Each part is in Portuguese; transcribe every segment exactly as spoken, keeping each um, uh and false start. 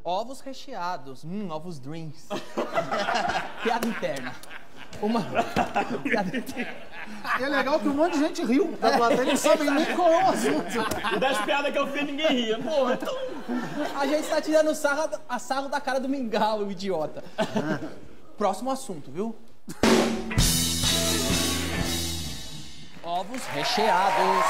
Ovos recheados. Hum, ovos dreams. Piada interna. Uma piada interna. E é legal que um monte de gente riu da plateia, não sabem nem qual é o assunto. E das piadas que eu fiz, ninguém ria. Porra, então... A gente tá tirando sarro, a sarro da cara do mingau, o idiota. Próximo assunto, viu? Ovos recheados.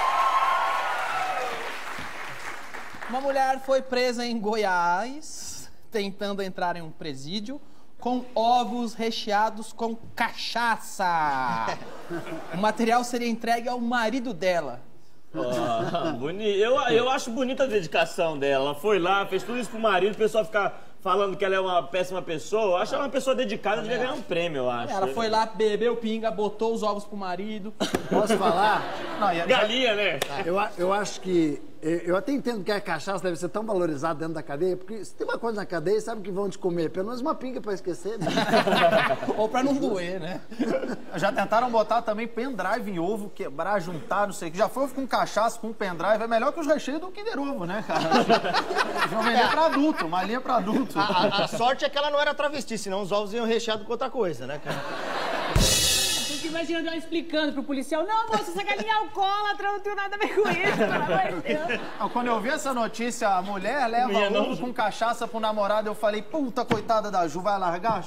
Uma mulher foi presa em Goiás, tentando entrar em um presídio, com ovos recheados com cachaça. O material seria entregue ao marido dela. Oh, boni... eu, eu acho bonita a dedicação dela. Ela foi lá, fez tudo isso pro marido, o pessoal ficar falando que ela é uma péssima pessoa. Eu acho ela uma pessoa dedicada, devia ganhar um prêmio, eu acho. Ela foi lá, bebeu pinga, botou os ovos pro marido. Posso falar? Não, e- Galinha, né? Eu, a- eu acho que... Eu até entendo que a cachaça deve ser tão valorizada dentro da cadeia, porque se tem uma coisa na cadeia, sabe que vão te comer. Pelo menos uma pinga pra esquecer, né? Ou pra não doer, né? Já tentaram botar também pendrive em ovo, quebrar, juntar, não sei o que. Já foi com cachaça, com pendrive. É melhor que os recheios do Kinder Ovo, né, cara? Eles vão vender pra adulto, uma linha pra adulto. A, a- a sorte é que ela não era travesti, senão os ovos iam recheados com outra coisa, né, cara? Fico imaginando ela explicando pro policial, não, moça, essa galinha é alcoólatra, não tenho nada a ver com isso, pelo amor de Deus. Não, quando eu vi essa notícia, a mulher leva Minha ovo não, Ju. com cachaça pro namorado, eu falei, puta, coitada da Ju, vai largar?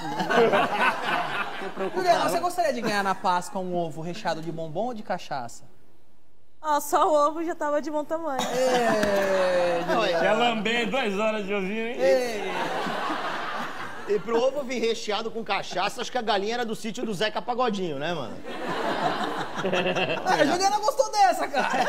Juliana, você gostaria de ganhar na Páscoa um ovo recheado de bombom ou de cachaça? Ó, só o ovo já tava de bom tamanho. É, Já lambei duas horas de ovinho, hein? E pro ovo vir recheado com cachaça, acho que a galinha era do sítio do Zeca Pagodinho, né, mano? a Juliana gostou dessa, cara.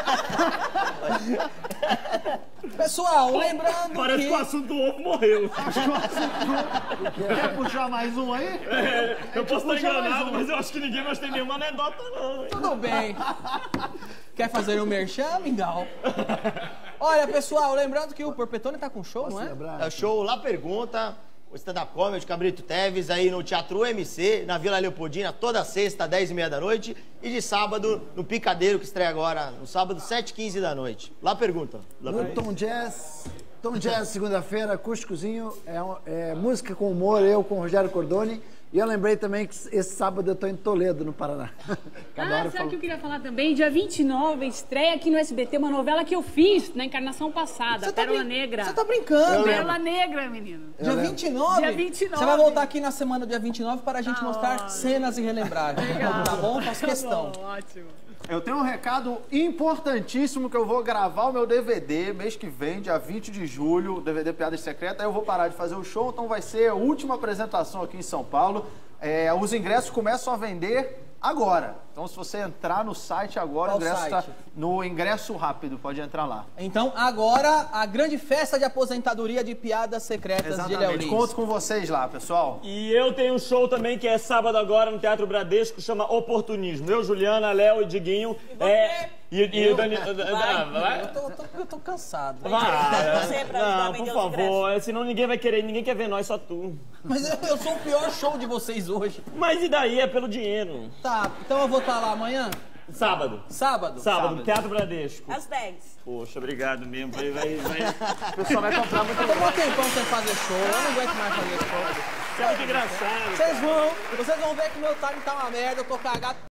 Pessoal, lembrando Parece que... que o assunto do ovo morreu. Quer puxar mais um aí? É, eu posso estar puxa mais enganado, um. mas eu acho que ninguém mais tem nenhuma anedota, não. hein? Tudo bem. Quer fazer um merchan, mingau? Olha, pessoal, lembrando que o Porpetone tá com show, não é? É o show Lá Pergunta, o stand-up comedy Cabrito Teves, aí no Teatro U M C, na Vila Leopoldina, toda sexta, dez e meia da noite. E de sábado, no Picadeiro, que estreia agora, no sábado, sete e quinze da noite. Lá Pergunta. Lá No Pergunta. Tom Jazz, Tom Jazz, segunda-feira, acústicozinho, é, um- é música com humor, eu com o Rogério Cordoni. E eu lembrei também que esse sábado eu tô em Toledo, no Paraná. Cada Ah, hora eu sabe o falo. que eu queria falar também? Dia vinte e nove, estreia aqui no S B T uma novela que eu fiz na encarnação passada, Você tá Pérola brin- Negra. Você tá brincando? Pérola Negra, menino. Dia vinte e nove? Dia vinte e nove. Você vai voltar aqui na semana do dia vinte e nove para a gente mostrar cenas irrelembráveis. Tá bom? Faço questão. Tá bom, ótimo. Eu tenho um recado importantíssimo que eu vou gravar o meu D V D mês que vem, dia vinte de julho, o D V D Piadas Secretas. Aí eu vou parar de fazer o show, então vai ser a última apresentação aqui em São Paulo. É, os ingressos começam a vender agora. Então, se você entrar no site agora, Qual o ingresso está site? no ingresso rápido, pode entrar lá. Então, agora, a grande festa de aposentadoria de piadas secretas de Léo Exatamente. Lins. Conto com vocês lá, pessoal. E eu tenho um show também que é sábado agora no Teatro Bradesco, chama Oportunismo. Eu, Juliana, Léo e Diguinho. É, e, e o Dani. Ah, vai? Eu tô, eu tô- eu tô cansado. Vai. Você pra ajudar a Não, vender por os favor, é, senão ninguém vai querer, ninguém quer ver nós, só tu. Mas eu, eu sou o pior show de vocês hoje. Mas e daí? É pelo dinheiro. Tá, então eu vou estar lá amanhã? Sábado. Sábado? Sábado, no Teatro Bradesco. Às dez. Poxa, obrigado mesmo. Vai, vai, vai. O pessoal vai comprar muito. Tomou um tempão sem fazer show, eu não aguento mais fazer show. Você é muito engraçado. Vocês vão, vocês vão ver que meu time tá uma merda, eu tô cagado.